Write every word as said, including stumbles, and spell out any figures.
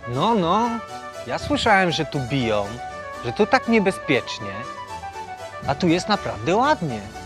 No, no, ja słyszałem, że tu biją, że tu tak niebezpiecznie, a tu jest naprawdę ładnie.